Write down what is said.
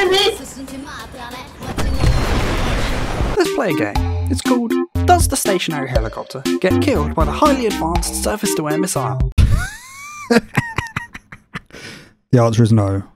Let's play a game. It's called Does the Stationary Helicopter Get Killed by the Highly Advanced Surface-to-Air Missile? The answer is no.